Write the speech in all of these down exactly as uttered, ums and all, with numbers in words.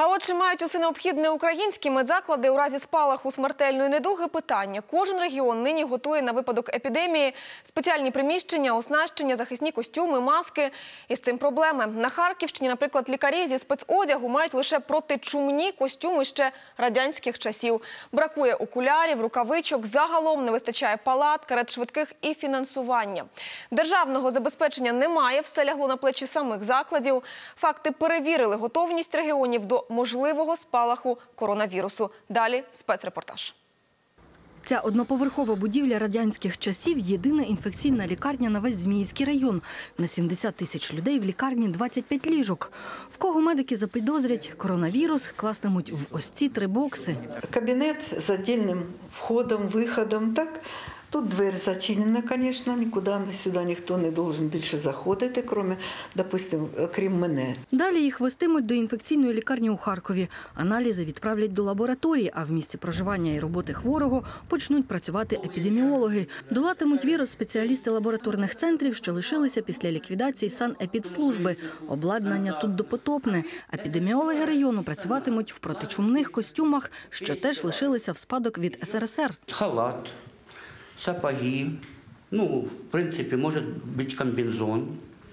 А от чи мають усе необхідне українські медзаклади у разі спалаху смертельної недуги – питання. Кожен регіон нині готує на випадок епідемії спеціальні приміщення, оснащення, захисні костюми, маски. І з цим проблеми. На Харківщині, наприклад, лікарі зі спецодягу мають лише протичумні костюми ще радянських часів. Бракує окулярів, рукавичок, загалом не вистачає палат, карет швидких і фінансування. Державного забезпечення немає, все лягло на плечі самих закладів. Факти перевірили готовність регіонів до можливого спалаху коронавірусу. Далі спецрепортаж. Ця одноповерхова будівля радянських часів – єдина інфекційна лікарня на весь Зміївський район. На сімдесят тисяч людей в лікарні двадцять п'ять ліжок. В кого медики запідозрять коронавірус, класнемуть в ось ці три бокси. Кабінет з віддільним входом, виходом, так? Тут двері зачинена, звісно, нікуди сюди ніхто не має більше заходити, крім, допустим, крім мене. Далі їх вестимуть до інфекційної лікарні у Харкові. Аналізи відправлять до лабораторії, а в місці проживання і роботи хворого почнуть працювати епідеміологи. Долатимуть вірус спеціалісти лабораторних центрів, що лишилися після ліквідації санепідслужби. Обладнання тут допотопне. Епідеміологи району працюватимуть в протичумних костюмах, що теж лишилися в спадок від ес ер ес ер. Халат. Сапоги, ну, в принципе, может быть комбинезон.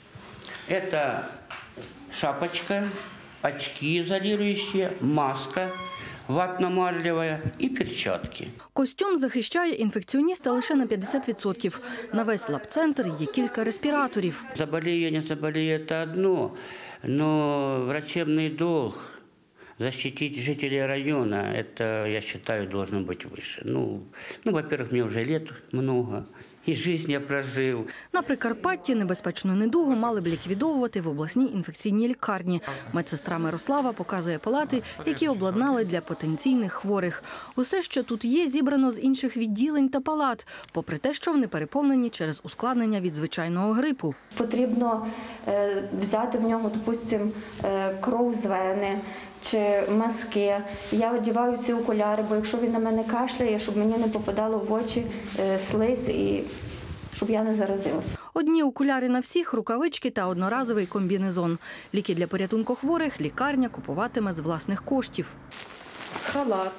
Это шапочка, очки изолирующие, маска ватно-марлевая и перчатки. Костюм захищає інфекціоніста лише на п'ятдесят відсотків. На весь лабцентр є кілька респіраторів. Заболею, не заболею – это одно, но врачебный долг защитить жителей района, это, я считаю, должно быть выше. Ну, ну во-первых, мне уже лет много, і жизнь я прожив. На Прикарпатті небезпечну недугу мали б ліквідовувати в обласній інфекційній лікарні. Медсестра Мирослава показує палати, які обладнали для потенційних хворих. Усе, що тут є, зібрано з інших відділень та палат, попри те, що вони переповнені через ускладнення від звичайного грипу. Потрібно взяти в нього, допустимо, кров з вени, чи маски. Я одягаю ці окуляри, бо якщо він на мене кашляє, щоб мені не попадало в очі слизь і щоб я не заразилася. Одні окуляри на всіх, рукавички та одноразовий комбінезон. Ліки для порятунку хворих лікарня купуватиме з власних коштів. Халат,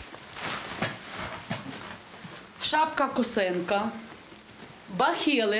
шапка-косинка, бахіли,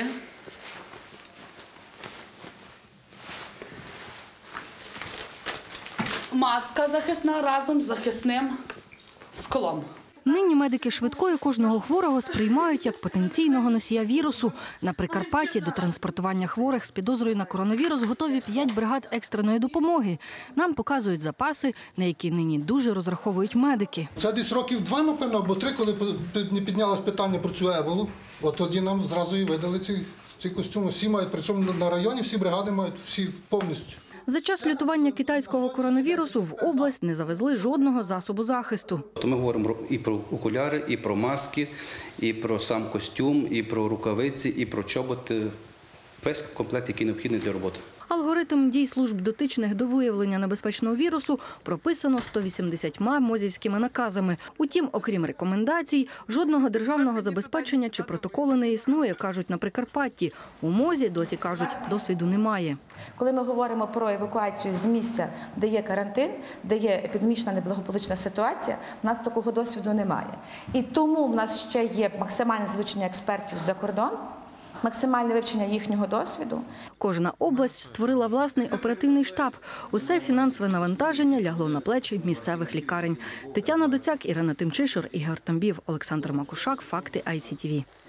маска захисна разом з захисним склом. Нині медики швидкої кожного хворого сприймають як потенційного носія вірусу. На Прикарпатті до транспортування хворих з підозрою на коронавірус готові п'ять бригад екстреної допомоги. Нам показують запаси, на які нині дуже розраховують медики. Це десь років два, напевно, або три, коли не піднялось питання про цю еболу. От тоді нам зразу і видали ці, ці костюми. Всі мають, причому на районі всі бригади мають, всі повністю. За час лютування китайського коронавірусу в область не завезли жодного засобу захисту. Ми говоримо і про окуляри, і про маски, і про сам костюм, і про рукавиці, і про чоботи. Весь комплект, який необхідний для роботи. Алгоритм дій служб, дотичних до виявлення небезпечного вірусу, прописано сто вісімдесятьма мозівськими наказами. Утім, окрім рекомендацій, жодного державного забезпечення чи протоколу не існує, кажуть на Прикарпатті. У МОЗі досі, кажуть, досвіду немає. Коли ми говоримо про евакуацію з місця, де є карантин, де є епідемічна неблагополучна ситуація, в нас такого досвіду немає. І тому в нас ще є максимальне залучення експертів з-за кордон, максимальне вивчення їхнього досвіду. Кожна область створила власний оперативний штаб. Усе фінансове навантаження лягло на плечі місцевих лікарень. Тетяна Доцяк, Ірина Тимчишин, Ігор Тамбів, Олександр Макушак. Факти ай сі ті ві.